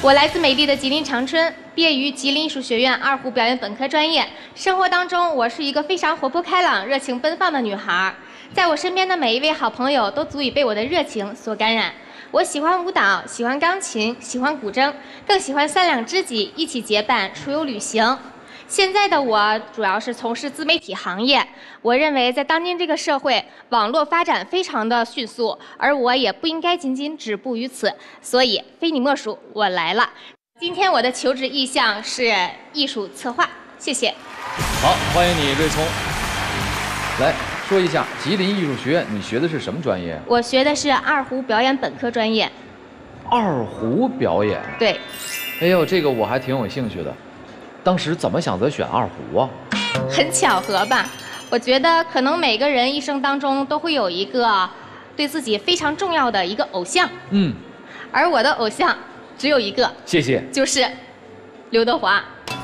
我来自美丽的吉林长春，毕业于吉林艺术学院二胡表演本科专业。生活当中，我是一个非常活泼开朗、热情奔放的女孩。在我身边的每一位好朋友都足以被我的热情所感染。我喜欢舞蹈，喜欢钢琴，喜欢古筝，更喜欢三两知己一起结伴出游旅行。现在的我主要是从事自媒体行业。我认为在当今这个社会，网络发展非常的迅速，而我也不应该仅仅止步于此。所以非你莫属，我来了。今天我的求职意向是艺术策划，谢谢。 好，欢迎你瑞聪。来说一下吉林艺术学院，你学的是什么专业？ 我学的是二胡表演本科专业。 二胡表演？ 对。 哎呦，这个我还挺有兴趣的。当时怎么想着选二胡啊？ 很巧合吧？我觉得可能每个人一生当中都会有一个对自己非常重要的一个偶像。而我的偶像只有一个。 谢谢。 就是刘德华。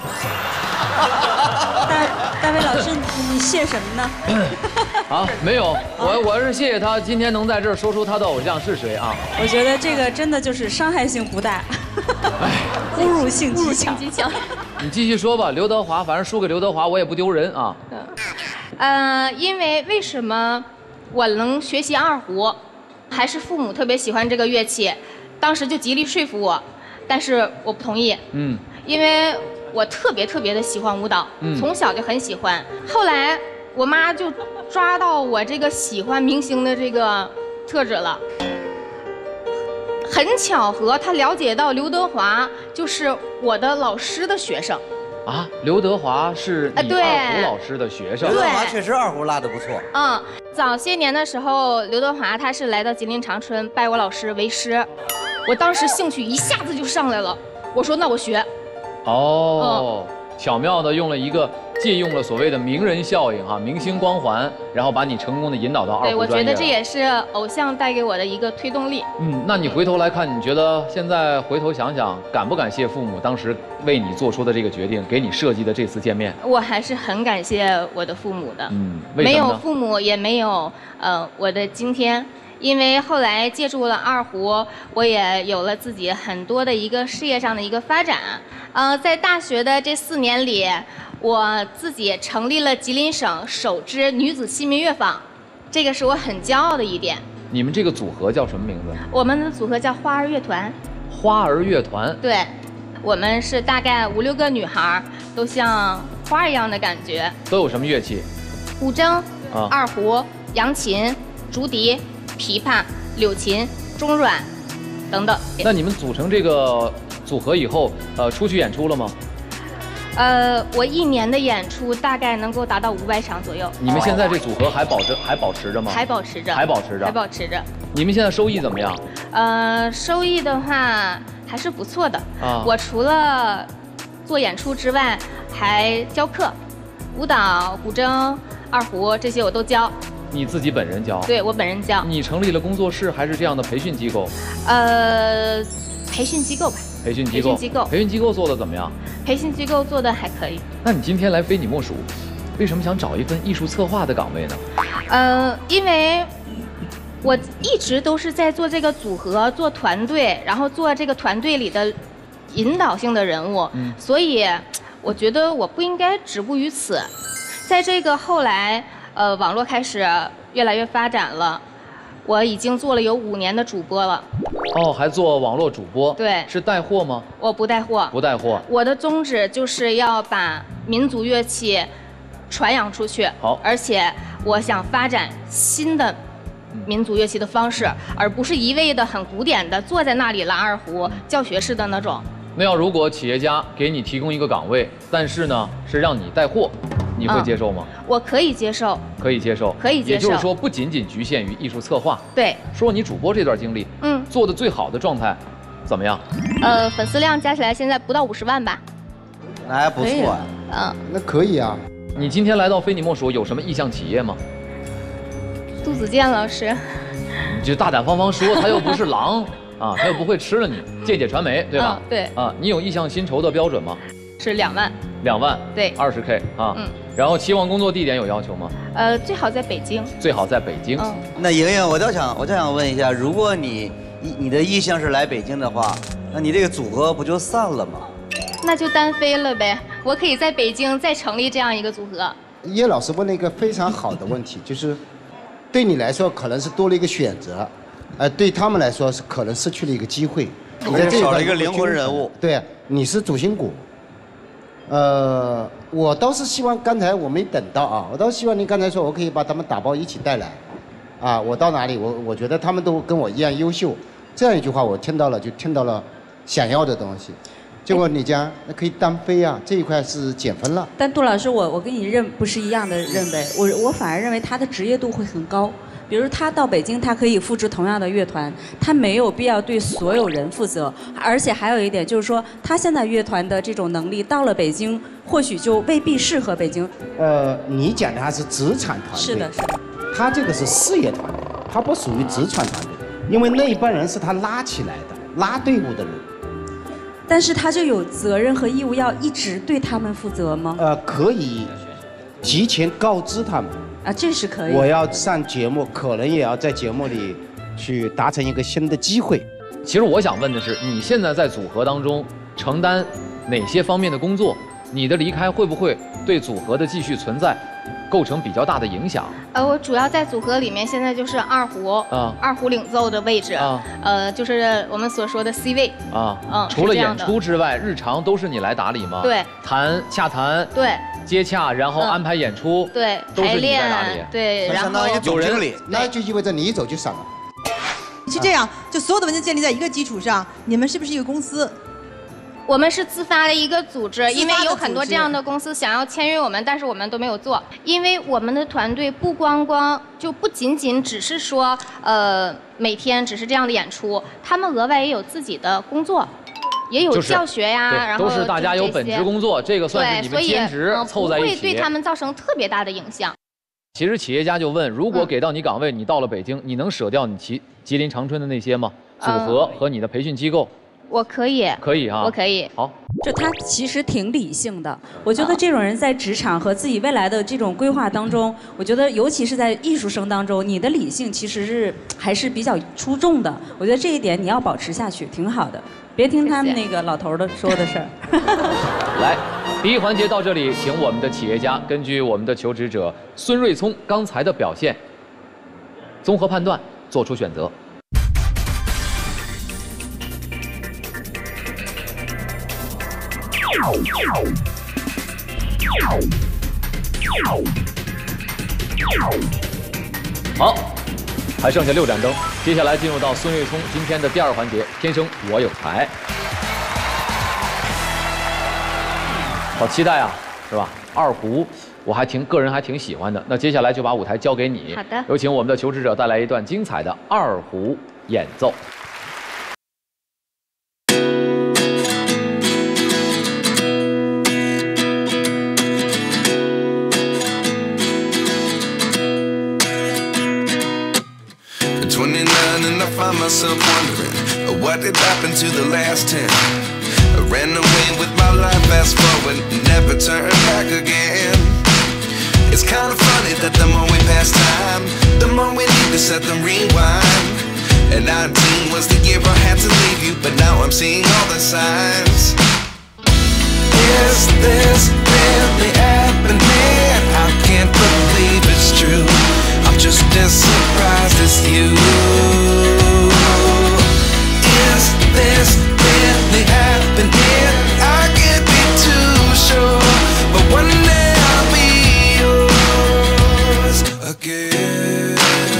大卫老师，你谢什么呢？ 啊，没有，我是谢谢他今天能在这儿说出他的偶像是谁啊。 我觉得这个真的就是伤害性不大，侮辱性极强。 你继续说吧，刘德华，反正输给刘德华我也不丢人啊。 因为什么我能学习二胡，还是父母特别喜欢这个乐器，当时就极力说服我，但是我不同意。因为我特别的喜欢舞蹈，从小就很喜欢。后来我妈就抓到我这个喜欢明星的这个特质了。很巧合，她了解到刘德华就是我的老师的学生。 啊，刘德华是你二胡老师的学生。 刘德华确实二胡拉得不错。 早些年的时候，刘德华他是来到吉林长春拜我老师为师，我当时兴趣一下子就上来了，我说那我学。巧妙的借用了所谓的名人效应明星光环，然后把你成功的引导到二胡专业。对，我觉得这也是偶像带给我的一个推动力。 那你回头来看，你觉得现在回头想想，感不感谢父母当时为你做出的这个决定，给你设计的这次见面？ 我还是很感谢我的父母的。 为什么呢？ 没有父母，也没有我的今天。因为后来借助了二胡，我也有了自己很多的一个事业上的一个发展。在大学的这4年里，我自己成立了吉林省首支女子新民乐坊，这个是我很骄傲的一点。 你们这个组合叫什么名字？ 我们的组合叫花儿乐团。 花儿乐团。 对，我们是大概5、6个女孩，都像花一样的感觉。 都有什么乐器？ 古筝、二胡、扬琴、竹笛、琵琶、柳琴、中阮等等。 那你们组成这个组合以后，出去演出了吗？ 我1年的演出大概能够达到500场左右。 你们现在这组合还保持着吗？ 还保持着。 还保持着。 还保持着。 你们现在收益怎么样？ 收益的话还是不错的。我除了做演出之外，还教课，舞蹈、古筝、二胡这些我都教。 你自己本人教？ 对，我本人教。 你成立了工作室还是这样的培训机构？ 培训机构吧。 培训机构做的怎么样？ 培训机构做的还可以。 那你今天来非你莫属，为什么想找一份艺术策划的岗位呢？因为我一直都是在做这个组合、做团队，然后做这个团队里的引导性的人物，所以我觉得我不应该止步于此。在这个后来，网络开始越来越发展了，我已经做了有5年的主播了。 还做网络主播？ 对。 是带货吗？ 我不带货。 不带货。 我的宗旨就是要把民族乐器传扬出去。 好。 而且我想发展新的民族乐器的方式，而不是一味的很古典的坐在那里拉二胡教学式的那种。 那要如果企业家给你提供一个岗位，但是呢是让你带货，你会接受吗？ 我可以接受。 可以接受。 可以接受。 也就是说，不仅仅局限于艺术策划。 对。 说你主播这段经历，做的最好的状态怎么样？ 粉丝量加起来现在不到50万吧。 那还不错啊。那可以啊。 你今天来到非你莫属，有什么意向企业吗？ 杜子健老师。 你就大胆方方说，他又不是狼他又不会吃了你。健姐传媒对吧？ 对。 你有意向薪酬的标准吗？ 是2万。 2万。 对。 20K 然后期望工作地点有要求吗？ 最好在北京。 最好在北京。 那莹莹，我倒想问一下，如果你的意向是来北京的话， 那你这个组合不就散了吗？ 那就单飞了呗。我可以在北京再成立这样一个组合。 叶老师问了一个非常好的问题，就是对你来说可能是多了一个选择，对他们来说是可能失去了一个机会。 你在这少了一个灵魂人物。 对，你是主心骨。我倒是希望刚才我没等到啊，我倒是希望您刚才说我可以把他们打包一起带来，啊，我到哪里我觉得他们都跟我一样优秀，这样一句话我听到了，就听到了想要的东西。结果你讲那可以单飞啊，这一块是减分了。 但杜老师，我跟你不是一样的认为，我反而认为他的职业度会很高。比如他到北京，他可以复制同样的乐团，他没有必要对所有人负责。而且还有一点就是说，他现在乐团的这种能力到了北京，或许就未必适合北京。 你讲的还是职场团队。 是的，是的。 他这个是事业团队，他不属于职场团队，因为那一帮人是他拉起来的，拉队伍的人。 但是他就有责任和义务要一直对他们负责吗？ 可以提前告知他们。 啊，这是可以。 我要上节目，可能也要在节目里去达成一个新的机会。 其实我想问的是，你现在在组合当中承担哪些方面的工作？你的离开会不会对组合的继续存在构成比较大的影响？ 我主要在组合里面，现在就是二胡，二胡领奏的位置，就是我们所说的 C 位， 除了演出之外，日常都是你来打理吗？ 对， 洽谈， 对， 接洽，然后安排演出， 对， 都是你在打理， 对，然后相当于总经理， 那就意味着你一走就散了。 是这样，就所有的文件建立在一个基础上，你们是不是一个公司？ 我们是自发的一个组织，因为有很多这样的公司想要签约我们，但是我们都没有做，因为我们的团队不仅仅只是说每天只是这样的演出，他们额外也有自己的工作，也有教学呀，然后都是大家有本职工作，这个算是你们兼职凑在一起， 不会对他们造成特别大的影响。 其实企业家就问，如果给到你岗位，你到了北京，你能舍掉你吉林长春的那些吗？组合和你的培训机构？ 我可以， 可以啊， 我可以。 好， 就他其实挺理性的。我觉得这种人在职场和自己未来的这种规划当中，我觉得尤其是在艺术生当中，你的理性其实还是比较出众的。我觉得这一点你要保持下去，挺好的。别听他们那个老头的说的事儿。 来，第一环节到这里，请我们的企业家根据我们的求职者孙瑞聪刚才的表现，综合判断，做出选择。好，还剩下6盏灯，接下来进入到孙瑞聪今天的第2环节，天生我有才。好期待啊，是吧？二胡，我个人还挺喜欢的。那接下来就把舞台交给你， 好的， 有请我们的求职者带来一段精彩的二胡演奏。 Myself wondering what did happen to the last 10. I ran away with my life, fast forward, never turn back again. It's kind of funny that the more we pass time, the more we need to set them rewind. And 19 was the year I had to leave you, but now I'm seeing all the signs. Is this really happening? I can't believe it's true. I'm just as surprised as you. Is this really happening? I can't be too sure, but one day I'll be yours again.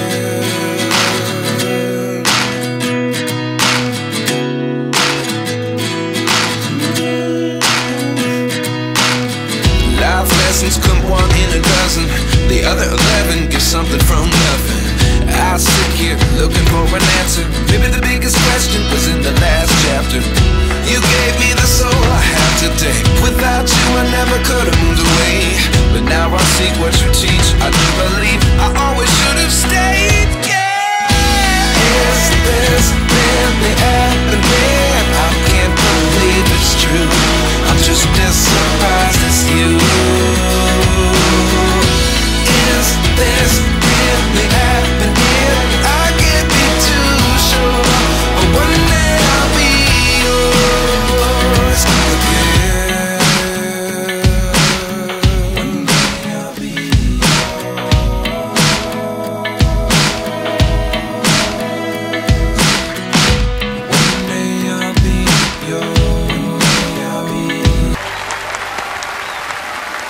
Life lessons come 1 in a dozen. The other 11 get something from nothing. I sit here looking for an answer. Maybe the biggest question was in the last chapter. You gave me the soul I have today. Without you I never could have moved away. But now I see what you teach. I do believe I always should have stayed. Yeah. Is this really happening? I can't believe it's true. I'm just as surprised as you. Is this really happening? I can't be too sure, but one day I'll be yours.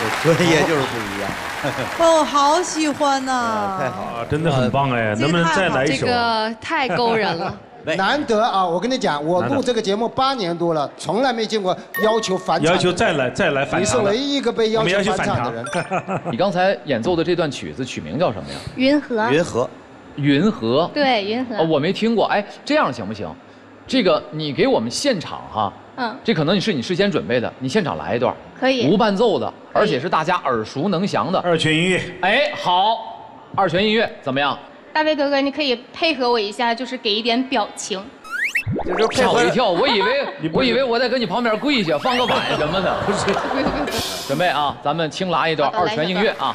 专业就是不一样。 哦，好喜欢呐！ 太好了， 真的很棒哎！能不能再来一首？ 这个太勾人了。 难得啊！我跟你讲，我录这个节目8年多了，从来没见过要求返场。 要求再来返场。 你是唯一一个被要求返场的人。 你刚才演奏的这段曲子曲名叫什么呀？ 云和。 云和。 云和。 对，云和。 我没听过。哎，这样行不行？这个你给我们现场哈。这可能是你事先准备的，你现场来一段。 可以。 无伴奏的，而且是大家耳熟能详的二泉音乐。 哎，好，二泉音乐怎么样？ 大卫哥哥，你可以配合我一下，就是给一点表情。 就是吓我一跳，我以为我在跟你旁边跪下放个碗什么的。不是。准备啊，咱们轻拉一段二泉音乐啊。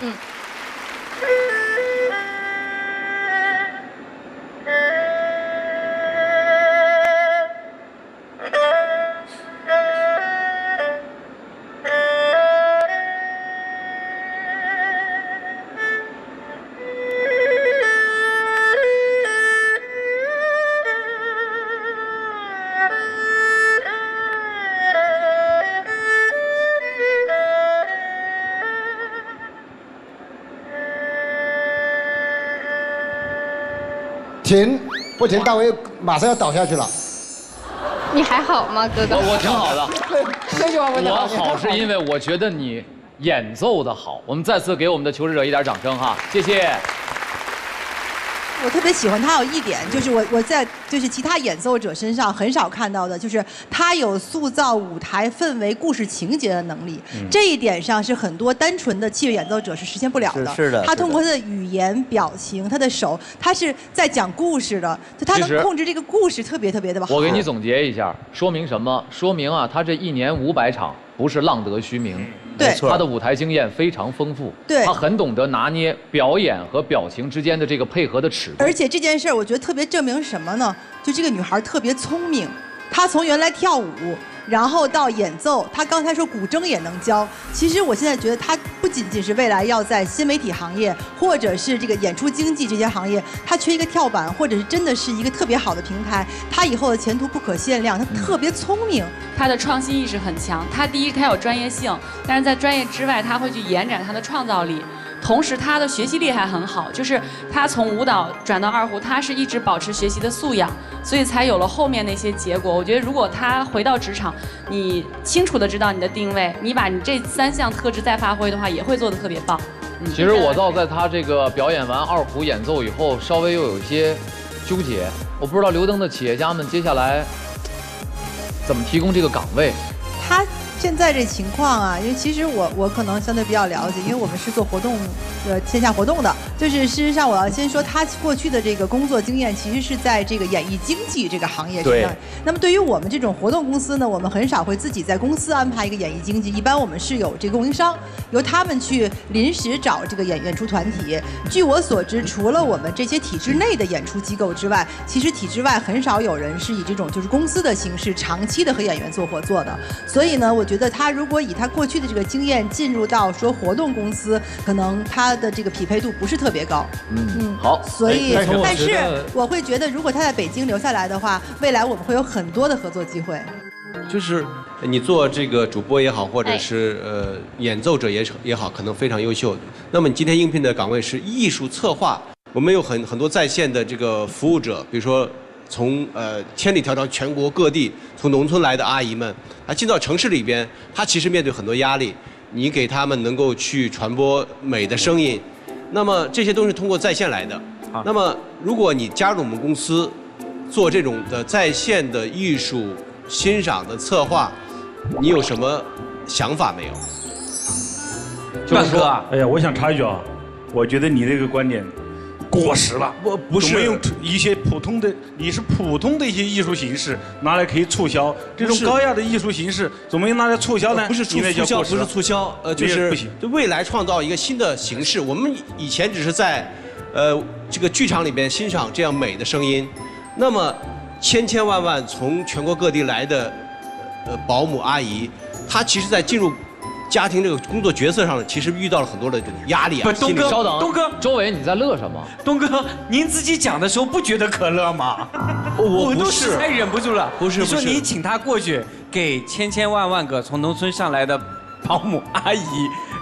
停，不停，大卫马上要倒下去了。 你还好吗，哥哥？ 我挺好的。 这句话我好是因为我觉得你演奏的好。我们再次给我们的求职者一点掌声哈，谢谢。 我特别喜欢他有一点，就是我在就是其他演奏者身上很少看到的，就是他有塑造舞台氛围、故事情节的能力。这一点上是很多单纯的器乐演奏者是实现不了的。 是的。 他通过他的语言、表情、他的手，他是在讲故事的，就他能控制这个故事特别的好。 我给你总结一下，说明什么？说明啊，他这1年500场不是浪得虚名。 对， 他的舞台经验非常丰富， 对， 他很懂得拿捏表演和表情之间的这个配合的尺度。 而且这件事儿，我觉得特别证明什么呢？就这个女孩特别聪明，她从原来跳舞，然后到演奏，她刚才说古筝也能教。其实我现在觉得她不仅仅是未来要在新媒体行业，或者是这个演出经济这些行业，她缺一个跳板，或者是真的是一个特别好的平台，她以后的前途不可限量。她特别聪明。 他的创新意识很强，他第一他有专业性，但是在专业之外他会去延展他的创造力，同时他的学习力还很好，就是他从舞蹈转到二胡，他是一直保持学习的素养，所以才有了后面那些结果。我觉得如果他回到职场，你清楚的知道你的定位，你把你这3项特质再发挥的话，也会做得特别棒。 其实我倒在他这个表演完二胡演奏以后，稍微又有一些纠结，我不知道刘登的企业家们接下来怎么提供这个岗位？ 他现在这情况啊，因为其实我可能相对比较了解，因为我们是做活动线下活动的。就是事实上，我要先说他过去的这个工作经验，其实是在这个演艺经济这个行业上。那么对于我们这种活动公司呢，我们很少会自己在公司安排一个演艺经济，一般我们是有这个供应商，由他们去临时找这个演出团体。据我所知，除了我们这些体制内的演出机构之外，其实体制外很少有人是以这种就是公司的形式长期的和演员做合作的。所以呢，我觉得他如果以他过去的这个经验进入到说活动公司，可能他的这个匹配度不是特别高。 好。 所以，但是我会觉得，如果他在北京留下来的话，未来我们会有很多的合作机会。 就是你做这个主播也好，或者是演奏者也好，可能非常优秀。那么你今天应聘的岗位是艺术策划，我们有很多在线的这个服务者，比如说从千里迢迢全国各地从农村来的阿姨们，她进到城市里边，她其实面对很多压力。你给他们能够去传播美的声音，那么这些都是通过在线来的。那么如果你加入我们公司，做这种的在线的艺术欣赏的策划，你有什么想法没有？ 就是说，哎呀，我想插一句啊，我觉得你这个观点过时了。 不是用一些普通的，你是普通的一些艺术形式拿来可以促销，这种高雅的艺术形式怎么用拿来促销呢？ 不是促销，不是促销，就是就未来创造一个新的形式。我们以前只是在这个剧场里边欣赏这样美的声音，那么千万从全国各地来的保姆阿姨，她其实在进入家庭这个工作角色上，其实遇到了很多的压力啊。 东哥， 稍等， 东哥， 周伟你在乐什么？ 东哥，您自己讲的时候不觉得可乐吗？ 我都实在忍不住了。 不是， 你说你请他过去给千万个从农村上来的保姆阿姨，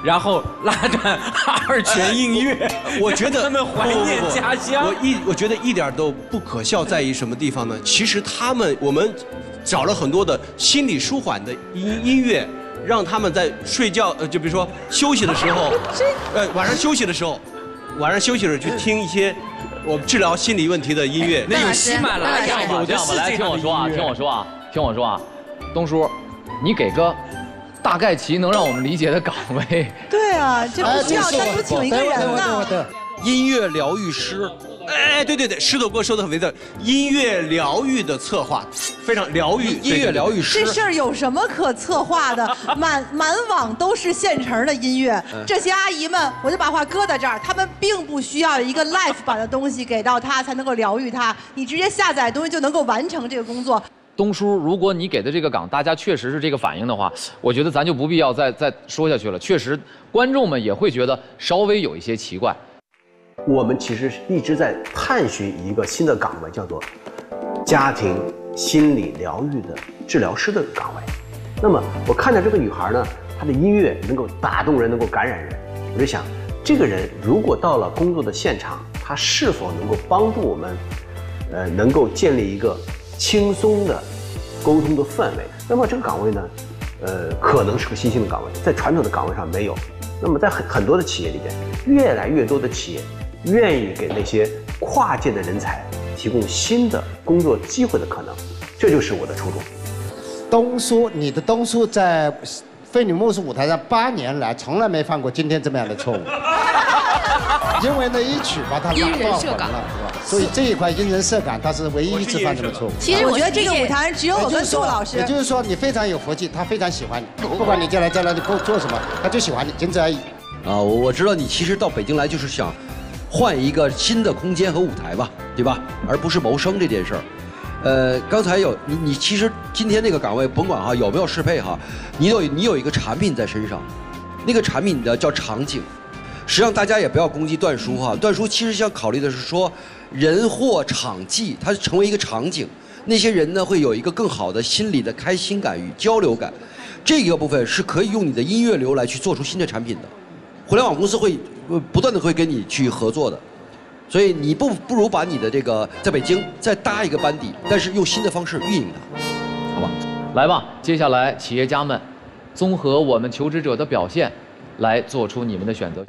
然后拉段二泉映月， 我觉得他们怀念家乡。 我觉得一点都不可笑在于什么地方呢？其实我们找了很多的心理舒缓的音乐，让他们在睡觉，就比如说休息的时候，晚上休息的时候去听一些我们治疗心理问题的音乐。 那有喜马拉雅，有的是来听我说啊，东叔，你给个大概其能让我们理解的岗位。 对啊，这不需要单独请一个人呢。 音乐疗愈师。 哎，对，石头哥说的很没错，音乐疗愈的策划非常疗愈， 音乐疗愈师。 这事儿有什么可策划的？满网都是现成的音乐，这些阿姨们，我就把话搁在这儿，她们并不需要一个 live 版的东西给到她才能够疗愈她，你直接下载东西就能够完成这个工作。 东叔，如果你给的这个岗，大家确实是这个反应的话，我觉得咱就不必要再说下去了。确实，观众们也会觉得稍微有一些奇怪。 我们其实一直在探寻一个新的岗位，叫做家庭心理疗愈的治疗师的岗位。那么我看到这个女孩呢，她的音乐能够打动人，能够感染人，我就想，这个人如果到了工作的现场，她是否能够帮助我们，能够建立一个轻松的沟通的氛围？那么这个岗位呢，可能是个新兴的岗位，在传统的岗位上没有。那么在很多的企业里边，越来越多的企业愿意给那些跨界的人才提供新的工作机会的可能，这就是我的初衷。 你的东叔在菲女莫属舞台上8年来从来没犯过今天这么样的错误，因为那一曲把他因人设岗了，是吧？所以这一块因人设岗，他是唯一一次犯这个错误。 其实我觉得这个舞台只有我跟杜老师。 也就是说，你非常有福气，他非常喜欢你，不管你将来在那里做什么，他就喜欢你，仅此而已。 啊，我知道你其实到北京来就是想换一个新的空间和舞台吧，对吧？而不是谋生这件事儿。刚才你其实今天那个岗位，甭管哈有没有适配哈，你有一个产品在身上，那个产品的叫场景。实际上大家也不要攻击段叔哈，段叔其实想考虑的是说人或场记，它成为一个场景，那些人呢会有一个更好的心理的开心感与交流感，这个部分是可以用你的音乐流来去做出新的产品的。互联网公司会不断的会跟你去合作的，所以你不如把你的这个在北京再搭一个班底，但是用新的方式运营它，好吧？ 来吧，接下来企业家们综合我们求职者的表现，来做出你们的选择。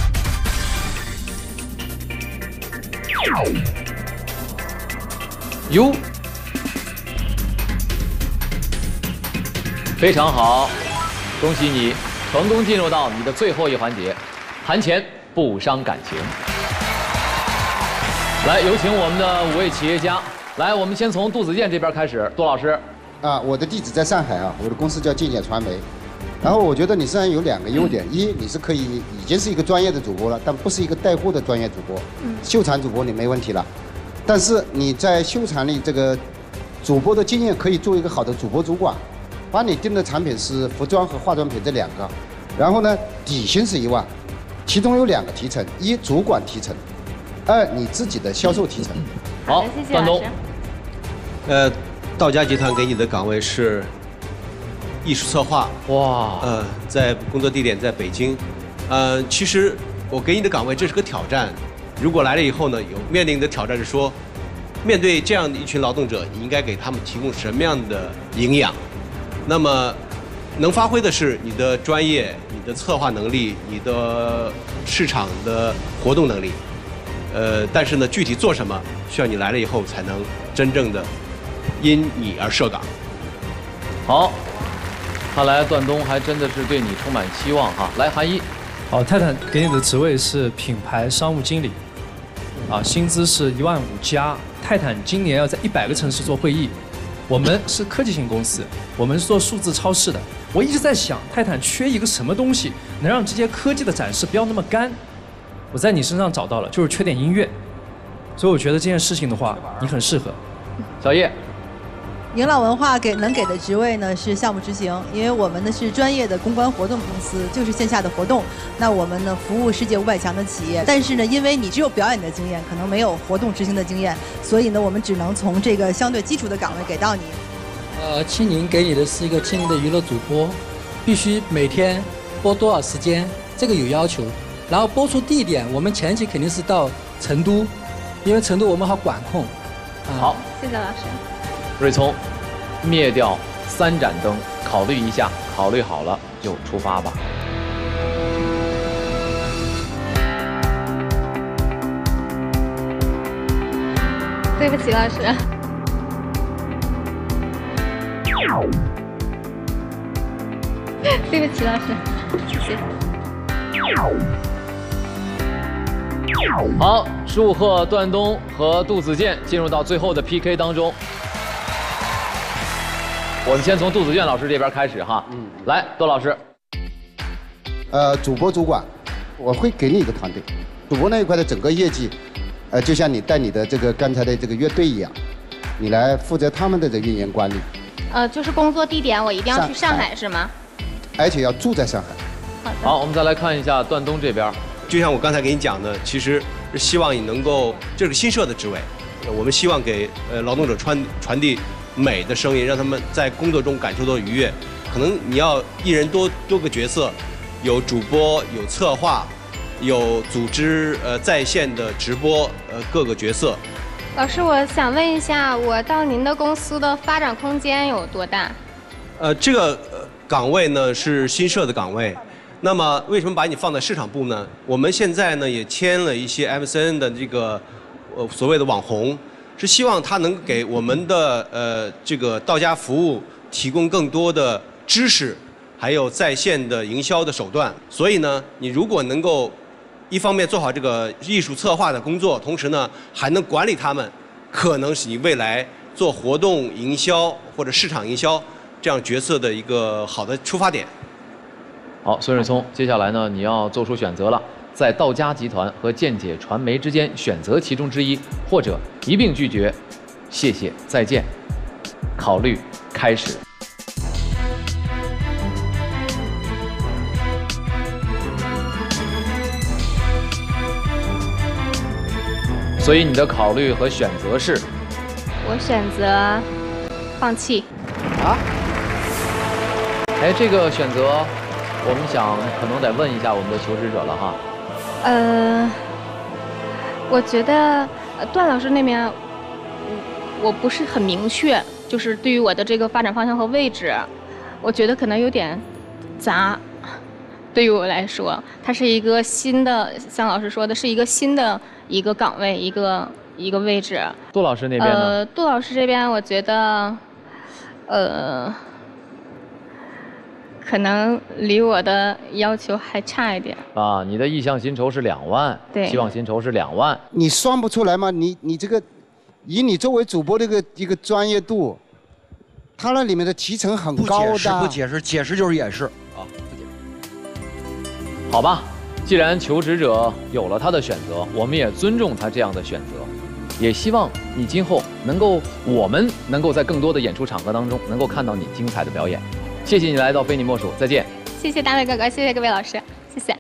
哟，非常好，恭喜你成功进入到你的最后一环节，谈钱不伤感情。来，有请我们的5位企业家。来，我们先从杜子健这边开始，杜老师。 我的地址在上海啊，我的公司叫健健传媒。然后我觉得你身上有2个优点，一，你是已经是一个专业的主播了，但不是一个带货的专业主播。秀场主播你没问题了，但是你在秀场里这个主播的经验可以做一个好的主播主管。把你定的产品是服装和化妆品这2个，然后呢，底薪是1万，其中有2个提成，一主管提成，2你自己的销售提成。 好，段东。 道家集团给你的岗位是艺术策划。 哇。 在工作地点在北京。其实我给你的岗位这是个挑战，如果来了以后呢，有面临的挑战是说，面对这样的一群劳动者，你应该给他们提供什么样的营养？那么，能发挥的是你的专业、你的策划能力、你的市场的活动能力。但是呢，具体做什么，需要你来了以后才能真正的因你而设岗。 好，看来段东还真的是对你充满期望哈。来，韩一。 好，泰坦给你的职位是品牌商务经理，薪资是1万5加。泰坦今年要在100个城市做会议。我们是科技型公司，我们是做数字超市的。我一直在想，泰坦缺一个什么东西，能让这些科技的展示不要那么干。我在你身上找到了，就是缺点音乐。所以我觉得这件事情的话，你很适合。 小叶。 迎朗文化能给的职位呢是项目执行，因为我们呢是专业的公关活动公司，就是线下的活动。那我们呢服务世界500强的企业，但是呢，因为你只有表演的经验，可能没有活动执行的经验，所以呢，我们只能从这个相对基础的岗位给到你。 青柠给你的是一个青柠的娱乐主播，必须每天播多少时间，这个有要求。然后播出地点，我们前期肯定是到成都，因为成都我们好管控。 好， 谢谢老师。 瑞聪，灭掉3盏灯，考虑一下，考虑好了就出发吧。 对不起，老师。对不起，老师，谢谢。 好，祝贺段东和杜子健进入到最后的 PK 当中。我们先从杜子健老师这边开始哈。来，窦老师。 主播主管，我会给你一个团队，主播那一块的整个业绩，就像你带你的这个刚才的这个乐队一样，你来负责他们的这个运营管理。 就是工作地点我一定要去上海是吗？ 而且要住在上海。 好的。 好，我们再来看一下段东这边。 就像我刚才给你讲的，其实是希望你能够，这是个新设的职位，我们希望给劳动者传递美的声音，让他们在工作中感受到愉悦。可能你要一人多个角色，有主播，有策划，有组织在线的直播，各个角色。 老师，我想问一下，我到您的公司的发展空间有多大？ 这个岗位呢是新设的岗位。那么为什么把你放在市场部呢？我们现在呢也签了一些 MCN 的这个所谓的网红，是希望他能给我们的这个到家服务提供更多的知识，还有在线的营销的手段。所以呢，你如果能够一方面做好这个艺术策划的工作，同时呢还能管理他们，可能是你未来做活动营销或者市场营销这样角色的一个好的出发点。 好，孙瑞聪，接下来呢，你要做出选择了，在道家集团和健姐传媒之间选择其中之一，或者一并拒绝。谢谢，再见。考虑开始。所以你的考虑和选择是？ 我选择放弃。 啊？哎，这个选择。我们想可能得问一下我们的求职者了哈。 我觉得段老师那边，我不是很明确，就是对于我的这个发展方向和位置，我觉得可能有点杂。对于我来说，它是一个新的，像老师说的，是一个新的一个岗位，一个位置。 杜老师那边呢？ 杜老师这边，我觉得，可能离我的要求还差一点啊！你的意向薪酬是2万， 对， 希望薪酬是2万， 你算不出来吗？你这个，以你作为主播这个一个专业度，他那里面的提成很高的。 不解释，解释就是掩饰啊！ 好吧，既然求职者有了他的选择，我们也尊重他这样的选择，也希望你今后我们能够在更多的演出场合当中能够看到你精彩的表演。谢谢你来到非你莫属，再见。 谢谢大卫哥哥，谢谢各位老师，谢谢。